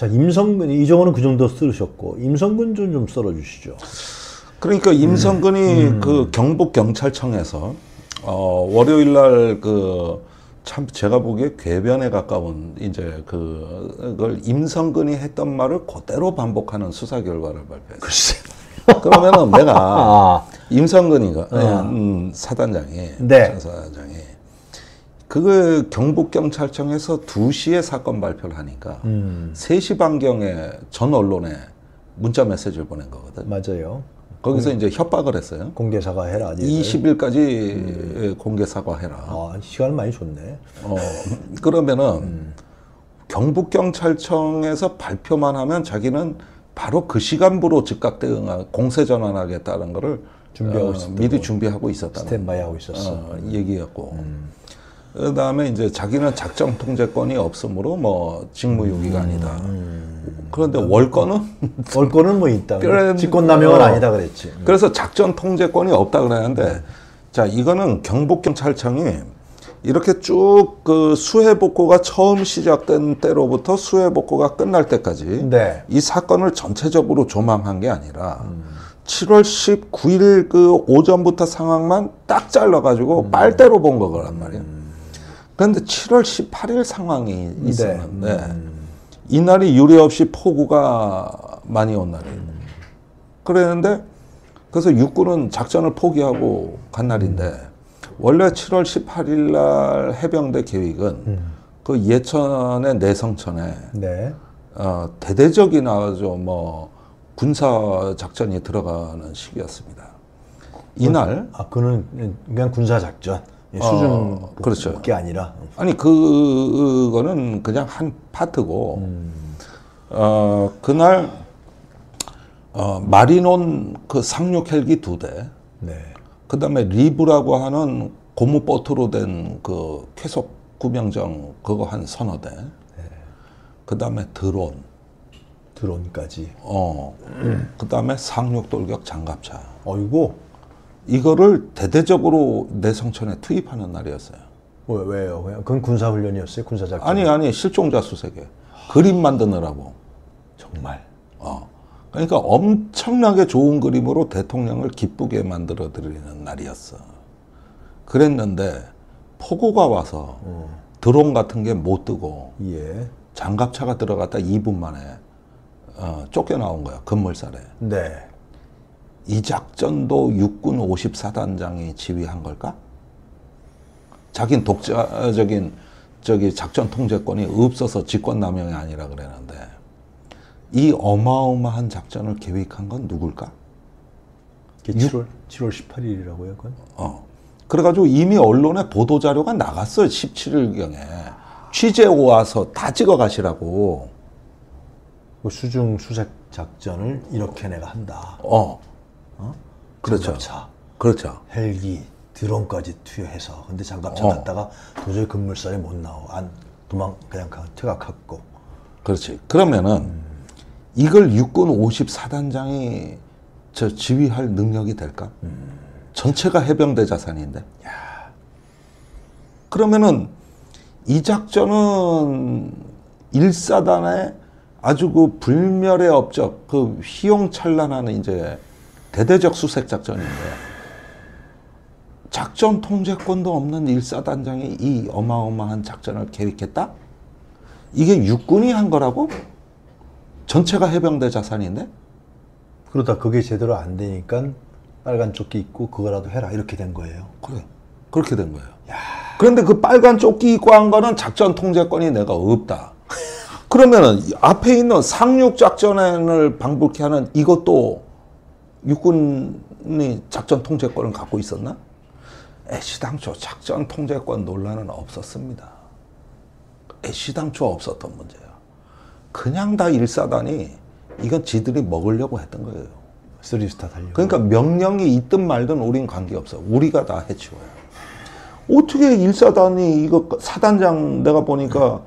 자, 임성근, 이정호는 그 정도 쓰셨고, 임성근 좀 썰어주시죠. 그러니까 임성근이 그 경북경찰청에서 월요일 날 참 제가 보기에 궤변에 가까운 이제 그걸 임성근이 했던 말을 그대로 반복하는 수사 결과를 발표했어요. 글쎄. 그러면은 내가 임성근이가 사단장이 네. 사단장이 그걸 경북경찰청에서 2시에 사건 발표를 하니까 3시 반경에 전 언론에 문자 메시지를 보낸 거거든. 맞아요. 거기서 이제 협박을 했어요. 공개 사과해라. 20일까지 공개 사과해라. 아, 시간을 많이 줬네. 그러면은 경북경찰청에서 발표만 하면 자기는 바로 그 시간부로 즉각 대응하고 공세 전환하겠다는 거를 준비하고 있었던 미리 준비하고 있었다는 스탠바이 하고 있었어. 얘기였고 그다음에 이제 자기는 작전 통제권이 없으므로 뭐 직무유기가 아니다. 그런데 월권은 뭐 있다. 직권남용은 아니다 그랬지. 그래서 작전 통제권이 없다 그랬는데 자 이거는 경북경찰청이 이렇게 쭉 그 수해 복구가 처음 시작된 때로부터 수해 복구가 끝날 때까지 네. 이 사건을 전체적으로 조망한 게 아니라 7월 19일 그 오전부터 상황만 딱 잘라가지고 빨대로 본 거란 말이에요. 그런데 7월 18일 상황이 있었는데 이날이 유례 없이 폭우가 많이 온 날이에요. 그랬는데 그래서 육군은 작전을 포기하고 간 날인데 원래 7월 18일 날 해병대 계획은 그 예천의 내성천에 네. 대대적인 아주 뭐 군사 작전이 들어가는 시기였습니다. 이날 그는 그냥 군사 작전 수준 그렇죠. 게 아니라 아니 그거는 그냥 한 파트고 그날 마리논 그 상륙 헬기 2대 네. 그다음에 리브라고 하는 고무보트로 된 그 쾌속 구명정 그거 한 서너 대. 그다음에 드론까지. 그다음에 상륙 돌격 장갑차. 어이고. 이거를 대대적으로 내성천에 투입하는 날이었어요. 왜요? 그건 군사 훈련이었어요? 군사 작전. 아니 실종자 수색에 그림 만드느라고. 정말. 그러니까 엄청나게 좋은 그림으로 대통령을 기쁘게 만들어 드리는 날이었어. 그랬는데 폭우가 와서 드론 같은 게 못 뜨고 예. 장갑차가 들어갔다 2분 만에 쫓겨나온 거야. 금물살에. 네. 이 작전도 육군 54단장이 지휘한 걸까? 자긴 독자적인 작전 통제권이 없어서 직권남용이 아니라 그랬는데 이 어마어마한 작전을 계획한 건 누굴까? 7월 18일이라고요, 그건? 그래가지고 이미 언론에 보도자료가 나갔어요. 17일경에. 취재 와서 다 찍어 가시라고. 그 수중 수색 작전을 이렇게 내가 한다. 그렇죠. 장갑차, 그렇죠. 헬기, 드론까지 투여해서. 근데 장갑차 갔다가 도저히 급물살에 못 나오고 그냥 퇴각했고. 그렇지. 그러면은 이걸 육군 54단장이 지휘할 능력이 될까? 전체가 해병대 자산인데. 그러면은 이 작전은 1사단의 아주 그 불멸의 업적, 그 휘용찬란한 이제 대대적 수색 작전인데 작전 통제권도 없는 1사단장이 이 어마어마한 작전을 계획했다? 이게 육군이 한 거라고? 전체가 해병대 자산인데? 그러다 그게 제대로 안 되니까 빨간 조끼 입고 그거라도 해라 이렇게 된 거예요. 그래. 그렇게 된 거예요. 그런데 그 빨간 조끼 입고 한 거는 작전 통제권이 내가 없다. 그러면은 앞에 있는 상륙 작전을 방불케 하는 이것도 육군이 작전 통제권을 갖고 있었나? 애시당초 작전 통제권 논란은 없었습니다. 애시당초 없었던 문제예요. 그냥 다 1사단이 이건 지들이 먹으려고 했던 거예요. 쓰리스타 달려. 그러니까 명령이 있든 말든 우린 관계없어. 우리가 다 해치워요. 어떻게 1사단이 이거 사단장 내가 보니까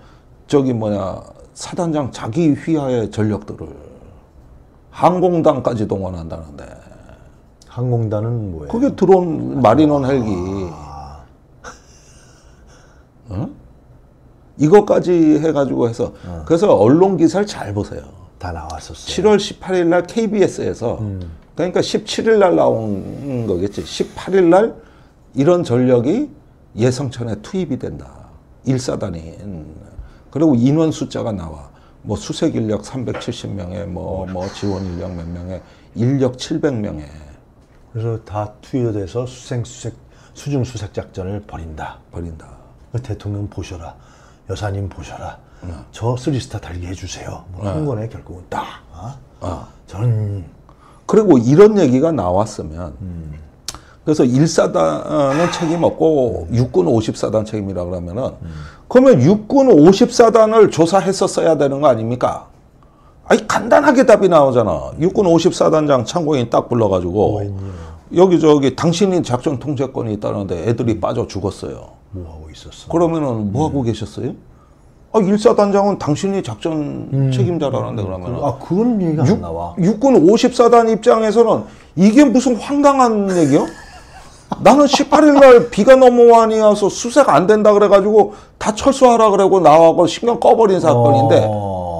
사단장 자기 휘하의 전력들을 항공단까지 동원한다는데. 항공단은 뭐예요? 그게 드론 마리논 헬기. 이것까지 해가지고 해서 그래서 언론 기사를 잘 보세요. 다 나왔었어요. 7월 18일 날 KBS에서 그러니까 17일 날 나온 거겠지. 18일 날 이런 전력이 예성천에 투입이 된다. 1사단이. 그리고 인원 숫자가 나와. 뭐 수색 인력 370명에 뭐 지원 인력 몇 명에 인력 700명에. 그래서 다 투여돼서 수중 수색 작전을 벌인다. 대통령 보셔라. 여사님 보셔라. 저 3스타 달게 해주세요. 뭐 한 거네 결국은 딱. 저는 그리고 이런 얘기가 나왔으면 그래서 1사단은 책임 없고 육군 50사단 책임이라 그러면은 그러면 육군 50사단을 조사했었어야 되는 거 아닙니까? 아니 간단하게 답이 나오잖아. 육군 50사단장 참고인 딱 불러가지고 여기저기 당신이 작전 통제권이 있다는데 애들이 빠져 죽었어요. 뭐 하고 있었어? 그러면은 뭐 하고 계셨어요? 1사단장은 당신이 작전 책임자라는데 그러면 그런 얘기가 안 나와. 육군 50사단 입장에서는 이게 무슨 황당한 얘기야? 나는 18일 날 비가 너무 많이 와서 수색 안 된다 그래가지고 다 철수하라 그러고 나와고 신경 꺼버린 사건인데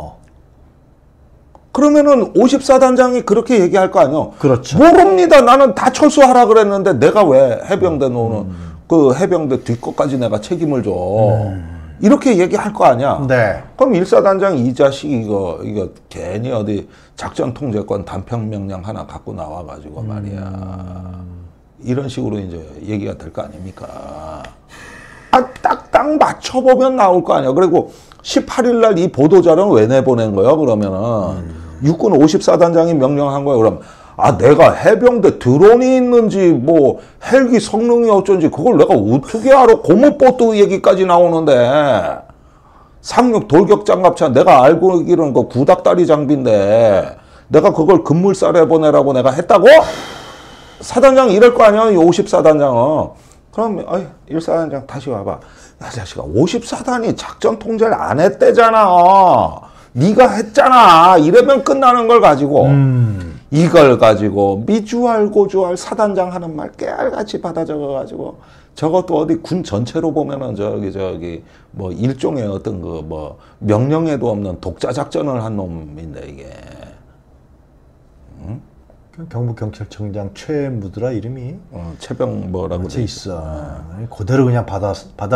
그러면은 54단장이 그렇게 얘기할 거 아니야? 그렇죠. 모릅니다. 나는 다 철수하라 그랬는데 내가 왜 해병대 노는 그 해병대 뒷것까지 내가 책임을 줘. 이렇게 얘기할 거 아니야? 네. 그럼 1사단장 이 자식 이거 괜히 어디 작전 통제권 단편 명령 하나 갖고 나와가지고 말이야. 이런 식으로 이제 얘기가 될 거 아닙니까? 딱딱 맞춰보면 나올 거 아니야. 그리고 18일 날 이 보도자료는 왜 내보낸 거야? 그러면은 육군 54단장이 명령한 거야. 그럼 내가 해병대 드론이 있는지 뭐 헬기 성능이 어쩐지 그걸 내가 어떻게 알아? 고무보트 얘기까지 나오는데 36 돌격장갑차 내가 알고 있기로는 그 구닥다리 장비인데 내가 그걸 급물살에 보내라고 내가 했다고? 사단장이 이럴 거 아니야? 이 54단장은. 그럼 1사단장 다시 와봐. 야 자식아 54단이 작전 통제를 안 했대잖아. 네가 했잖아. 이러면 끝나는 걸 가지고 이걸 가지고 미주알 고주알 사단장 하는 말 깨알같이 받아 적어가지고 저것도 어디 군 전체로 보면은 저기 뭐 일종의 어떤 그 뭐 명령에도 없는 독자 작전을 한 놈인데 이게. 경북경찰청장 최무드라 이름이 최병 뭐라고 돼 있어. 그대로 그냥 받아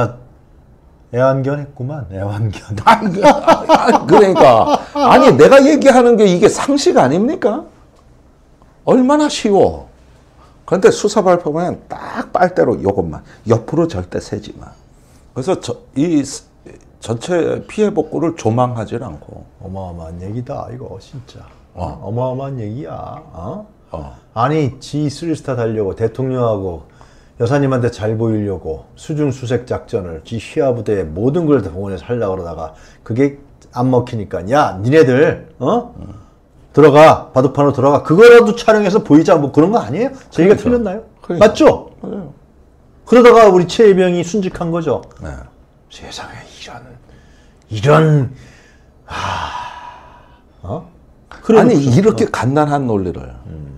애완견했구만. 애완견. 그러니까 아니 내가 얘기하는 게 이게 상식 아닙니까? 얼마나 쉬워. 그런데 수사 발표만 딱 빨대로 요것만 옆으로 절대 세지 마. 그래서 이 전체 피해 복구를 조망하지 않고. 어마어마한 얘기다 이거 진짜. 어마어마한 얘기야. 아니 지 3스타 달려고 대통령하고 여사님한테 잘 보이려고 수중 수색 작전을 지 시아부대에 모든 걸 다 동원해서 하려고 그러다가 그게 안 먹히니까 야 니네들 들어가 바둑판으로 들어가 그거라도 촬영해서 보이자 뭐 그런 거 아니에요? 저희가 그렇죠. 틀렸나요? 그러니까. 맞죠? 맞아요. 그러다가 우리 최혜병이 순직한 거죠. 네. 세상에 이런 아니 이렇게 간단한 논리를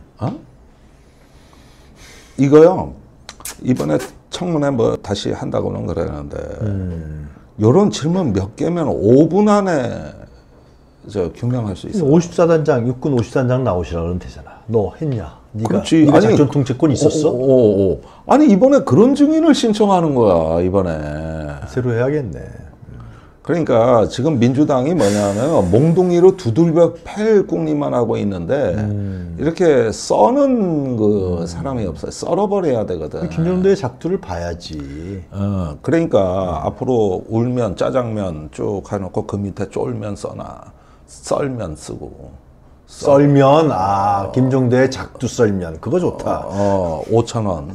이거요 이번에 청문회 뭐 다시 한다고는 그러는데 요런 질문 몇 개면 5분 안에 규명할 수 있어요. 54단장 육군 54단장 나오시라 그러면 되잖아. 너 했냐? 네가 아니, 작전 통제권 있었어? 아니 이번에 그런 증인을 신청하는 거야 이번에. 새로 해야겠네. 그러니까 지금 민주당이 뭐냐면 몽둥이로 두들겨 팰 궁리만 하고 있는데 이렇게 써는 그 사람이 없어요. 썰어버려야 되거든. 김정도의 작두를 봐야지. 그러니까 앞으로 울면 짜장면 쭉 해놓고 그 밑에 쫄면 써놔. 썰면 쓰고. 썰면 김정도의 작두 썰면 그거 좋다. 5,000원.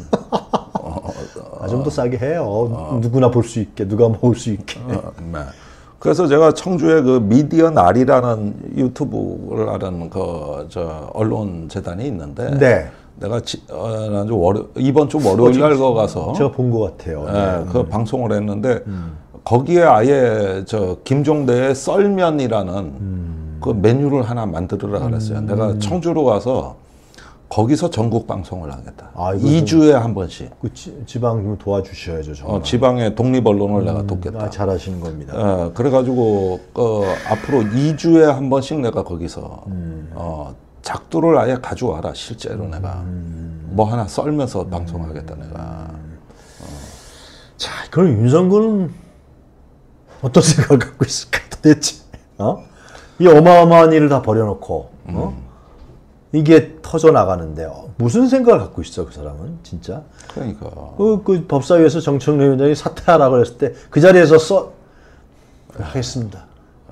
좀 더 싸게 해요. 누구나 볼 수 있게, 누가 먹을 수 있게. 네. 그래서 제가 청주에 그 미디어 날이라는 유튜브를 하는 언론 재단이 있는데, 네. 내가 이번 주 월요일 날 가서 제가 본 것 같아요. 네, 그 방송을 했는데 거기에 아예 김종대의 썰면이라는 그 메뉴를 하나 만들으라 그랬어요. 내가 청주로 가서 거기서 전국 방송을 하겠다. 아, 이거 2주에 한 번씩. 그 지방 좀 도와주셔야죠. 정말. 지방의 독립 언론을 내가 돕겠다. 잘하시는 겁니다. 그래가지고 앞으로 2주에 한 번씩 내가 거기서 작두를 아예 가져와라. 실제로 내가 뭐 하나 썰면서 방송하겠다 내가. 자, 그럼 윤석열은 어떤 생각을 갖고 있을까 도대체? 이 어마어마한 일을 다 버려놓고 이게 터져 나가는데 무슨 생각을 갖고 있어 그 사람은 진짜? 그러니까 그 법사위에서 정청래 위원장이 사퇴하라고 그랬을 때 그 자리에서 하겠습니다.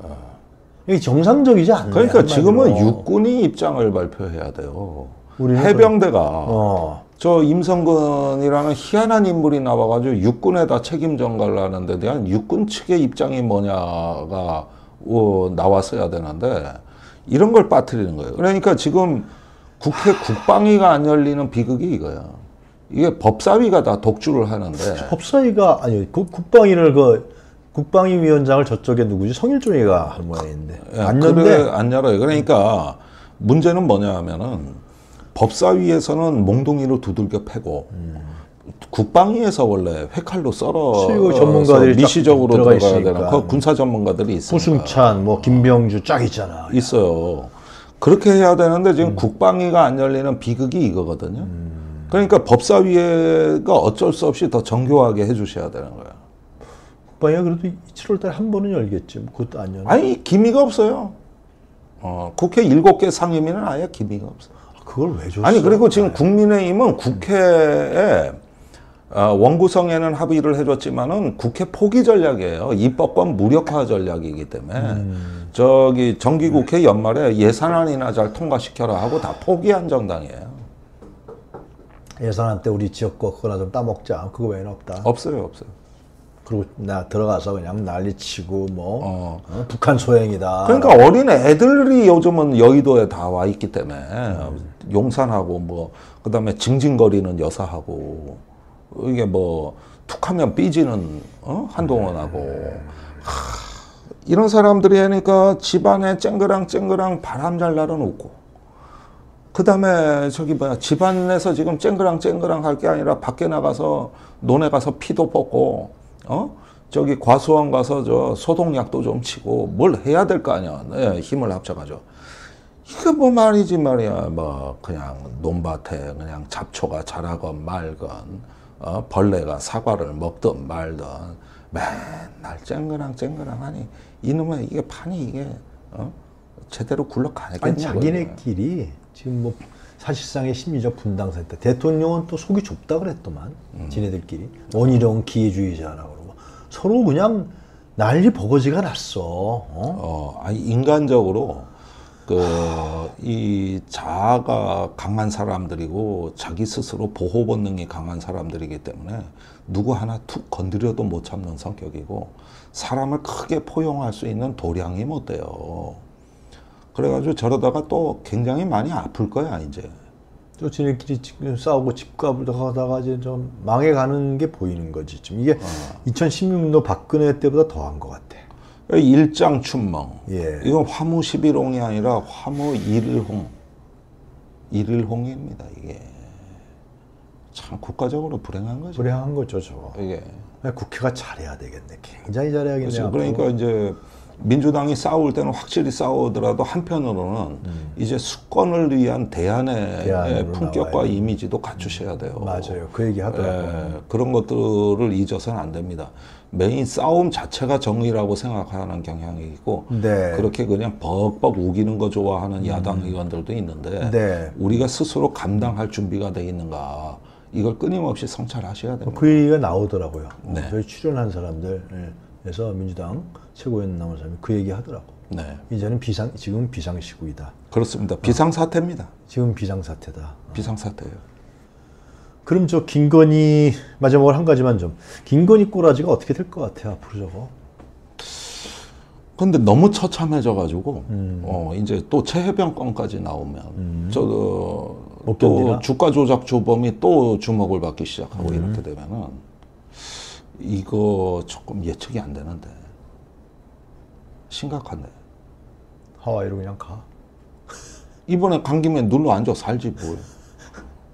이게 정상적이지 않나요? 그러니까 지금은 육군이 입장을 발표해야 돼요. 우리는 해병대가 저 임성근이라는 희한한 인물이 나와가지고 육군에다 책임 전가를 하는 데 대한 육군 측의 입장이 뭐냐가 나왔어야 되는데 이런 걸 빠뜨리는 거예요. 그러니까 지금 국회 국방위가 안 열리는 비극이 이거야. 이게 법사위가 다 독주를 하는데 법사위가 아니 국방위를 국방위 위원장을 저쪽에 누구지? 성일종이가 할 모양인데 안 그래, 안 열어요. 그러니까 문제는 뭐냐 하면은 법사위에서는 몽둥이로 두들겨 패고 국방위에서 원래 회칼로 썰어 전문가들이 미시적으로 들어가 들어가야 있으니까. 되는 그 군사 전문가들이 있으니까 고승찬, 뭐 김병주 쫙 있잖아. 있어요. 그렇게 해야 되는데 지금 국방위가 안 열리는 비극이 이거거든요. 그러니까 법사위가 어쩔 수 없이 더 정교하게 해주셔야 되는 거예요. 국방위가 그래도 7월달에 한 번은 열겠지. 뭐 그것도 안 열어. 아니 기미가 없어요. 국회 7개 상임위는 아예 기미가 없어요. 그걸 왜 줬어? 아니 그리고 지금 국민의힘은 국회에 원구성에는 합의를 해줬지만은 국회 포기 전략이에요. 입법권 무력화 전략이기 때문에 저기 정기국회 연말에 예산안이나 잘 통과시켜라 하고 다 포기한 정당이에요. 예산안 때 우리 지역 거 그거나 좀 따먹자. 그거 외에는 없다. 없어요. 그리고 나 들어가서 그냥 난리치고 북한 소행이다. 그러니까 어린 애들이 요즘은 여의도에 다 와 있기 때문에 용산하고 뭐 그다음에 징징거리는 여사하고 이게 뭐 툭하면 삐지는 한동훈하고 이런 사람들이 하니까 집안에 쨍그랑 바람 잘 날은 웃고 그다음에 저기 뭐야 집안에서 지금 쨍그랑 할 게 아니라 밖에 나가서 논에 가서 피도 뽑고 저기 과수원 가서 저 소독약도 좀 치고 뭘 해야 될 거 아니야. 네, 힘을 합쳐가지고. 이거 뭐 말이지 말이야. 뭐 그냥 논밭에 그냥 잡초가 자라건 말건 벌레가 사과를 먹든 말든 맨날 쨍그랑 하니 이놈의 이게 판이 이게 제대로 굴러가겠냐. 아니 자기네끼리 지금 뭐 사실상의 심리적 분당 상태. 대통령은 또 속이 좁다 그랬더만 지네들끼리 원희룡 기회주의자라고 그러고 서로 그냥 난리 버거지가 났어. 아니 인간적으로 이 자아가 강한 사람들이고 자기 스스로 보호 본능이 강한 사람들이기 때문에 누구 하나 툭 건드려도 못 참는 성격이고 사람을 크게 포용할 수 있는 도량이 못 돼요. 그래가지고 저러다가 또 굉장히 많이 아플 거야 이제. 또 지네끼리 지금 싸우고 집값을 하다가 이제 좀 망해가는 게 보이는 거지. 지금 이게 2016년도 박근혜 때보다 더한 것 같아. 일장춘몽. 예. 이건 화무 11홍이 아니라 화무 1일홍. 1일홍입니다 이게. 참 국가적으로 불행한 거죠. 불행한 거죠 저거. 이게. 국회가 잘해야 되겠네. 굉장히 잘해야겠네. 그렇죠. 그러니까 이제 민주당이 싸울 때는 확실히 싸우더라도 한편으로는 이제 수권을 위한 대안의 품격과 나와요. 이미지도 갖추셔야 돼요. 맞아요. 그 얘기 하더라고요. 그런 것들을 잊어서는 안 됩니다. 메인 싸움 자체가 정의라고 생각하는 경향이 있고 네. 그렇게 그냥 벅벅 우기는 거 좋아하는 야당 의원들도 있는데 네. 우리가 스스로 감당할 준비가 돼 있는가 이걸 끊임없이 성찰하셔야 됩니다. 그 얘기가 나오더라고요. 네. 저희 출연한 사람들에서 민주당 최고위원 나온 사람이 그 얘기 하더라고. 네. 이제는 지금 비상시국이다. 그렇습니다. 비상사태입니다. 지금 비상사태다. 비상사태예요. 그럼 저 김건희 마지막으로 한 가지만 좀 김건희 꼬라지가 어떻게 될 것 같아요 앞으로 저거? 근데 너무 처참해져 가지고 이제 또 최혜병 건까지 나오면 또 주가 조작 주범이 또 주목을 받기 시작하고 이렇게 되면은 이거 조금 예측이 안 되는데 심각한데. 하와이로 그냥 가. 이번에 간 김에 눌러 앉아 살지 뭘.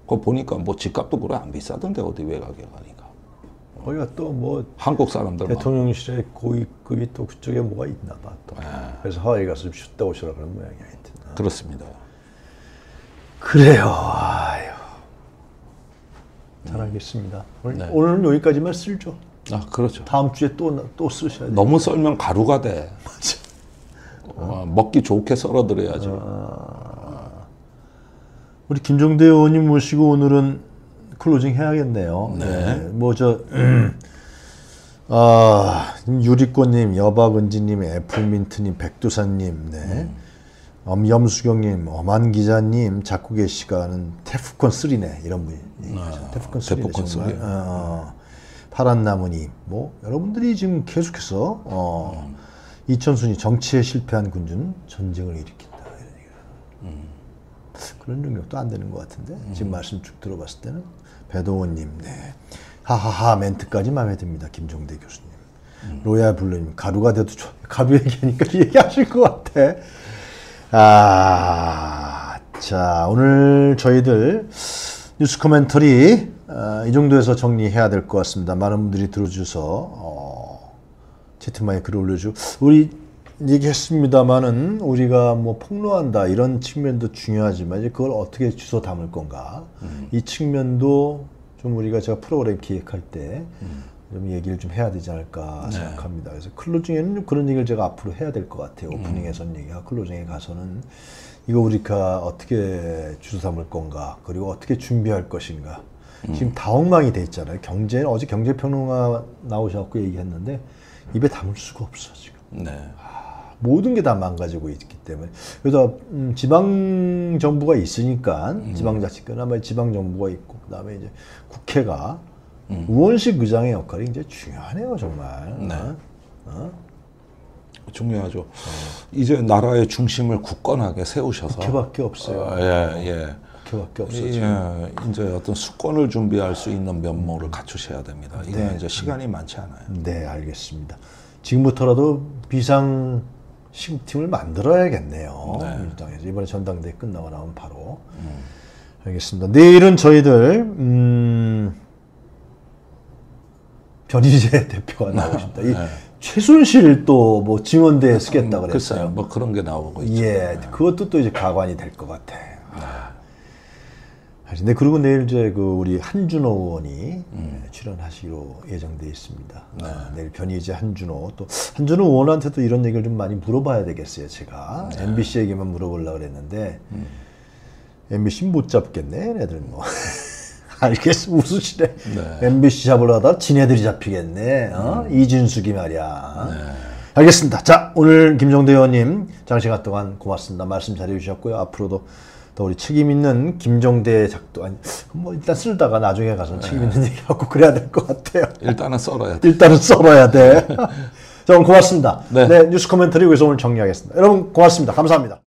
그거 보니까 뭐 집값도 그래 안 비싸던데 어디 외곽에 가니까. 거기가 또 뭐 한국 사람들 대통령실에 고위급이 또 그쪽에 뭐가 있나 봐 또. 그래서 하와이 가서 좀 쉬다 오시라 그런 모양이야 하여튼. 그렇습니다. 그래요. 아유. 잘 알겠습니다. 오늘은 여기까지만 쓸죠. 아 그렇죠. 다음 주에 또 쓰셔야 돼요. 너무 썰면 가루가 돼. 맞아. 먹기 좋게 썰어드려야죠. 우리 김종대 의원님 모시고 오늘은 클로징 해야겠네요. 네. 유리꽃님, 여박은지님, 애플민트님, 백두산님, 네. 염수경님, 엄한기자님, 작곡의 시간은 테프콘 3네 이런 분이 테프콘 3네 테프콘 정말. 파란나무님, 뭐 여러분들이 지금 계속해서 이천순이 정치에 실패한 군주는 전쟁을 일으킨다 이런 얘기가. 그런 능력도 안 되는 것 같은데 지금 말씀 쭉 들어봤을 때는 배동원님, 네. 하하하 멘트까지 마음에 듭니다. 김종대 교수님. 로얄 블루님, 가루가 돼도 좋아. 가루 얘기하니까 얘기하실 것 같아. 자, 오늘 저희들 뉴스 코멘터리 이 정도에서 정리해야 될 것 같습니다. 많은 분들이 들어주셔서 채팅방에 글을 올려주고 우리 얘기했습니다만은 우리가 뭐 폭로한다 이런 측면도 중요하지만 이제 그걸 어떻게 주워 담을 건가 이 측면도 좀 우리가 제가 프로그램 기획할 때 좀 얘기를 좀 해야 되지 않을까 생각합니다. 그래서 클로징에는 그런 얘기를 제가 앞으로 해야 될 것 같아요. 오프닝에서는 얘기가 클로징에 가서는 이거 우리가 어떻게 주워 담을 건가 그리고 어떻게 준비할 것인가 지금 다 엉망이 돼 있잖아요. 경제는 어제 경제평론가 나오셔서 얘기했는데 입에 담을 수가 없어 지금. 네. 모든 게 다 망가지고 있기 때문에 그래서 지방 정부가 있으니까 지방자치권 아마 지방 정부가 있고 그다음에 이제 국회가 의원식 의장의 역할이 굉장히 중요하네요 정말. 네. 중요하죠. 이제 나라의 중심을 굳건하게 세우셔서 국회밖에 없어요. 예. 국회밖에 없어요. 예, 이제 어떤 수권을 준비할 수 있는 면모를 갖추셔야 됩니다. 이게 이제 시간이 많지 않아요. 네, 알겠습니다. 지금부터라도 비상 시국팀을 만들어야겠네요. 민주당에서 이번에 전당대회 끝나고 나면 바로. 알겠습니다. 내일은 저희들 변희재 대표가 나오십니다. 이 최순실 또 뭐 증언대에 쓰겠다 그랬어요. 글쎄요, 뭐 그런 게 나오고 있죠. 예, 그것도 또 이제 가관이 될 것 같아. 근데 그리고 내일 이제 그 우리 한준호 의원이 출연하시기로 예정돼 있습니다. 내일 변희재 한준호 또 한준호 의원한테도 이런 얘기를 좀 많이 물어봐야 되겠어요. 제가 MBC에게만 물어보려고 그랬는데 MBC 못 잡겠네, 애들 뭐. 알겠어, 웃으시네. MBC 잡으러 가다가 지네들이 잡히겠네. 이진숙이 말이야. 알겠습니다. 자, 오늘 김종대 의원님 장시간 동안 고맙습니다. 말씀 잘해주셨고요. 앞으로도 또 우리 책임 있는 김종대 작도 아니 뭐 일단 쓸다가 나중에 가서 책임 있는 얘기하고 그래야 될 것 같아요. 일단은 썰어야 돼. 일단은 썰어야 돼. 자, 오늘 고맙습니다. 네. 네, 뉴스 코멘터리 여기서 오늘 정리하겠습니다. 여러분 고맙습니다. 감사합니다.